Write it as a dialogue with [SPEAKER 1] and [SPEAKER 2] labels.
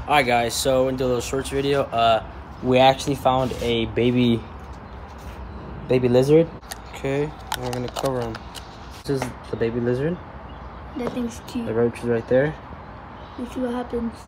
[SPEAKER 1] Alright guys, so into a little shorts video, we actually found a baby lizard. Okay, and we're gonna cover him. This is the baby lizard.
[SPEAKER 2] That thing's cute.
[SPEAKER 1] The roach is right there.
[SPEAKER 2] Let's see what happens.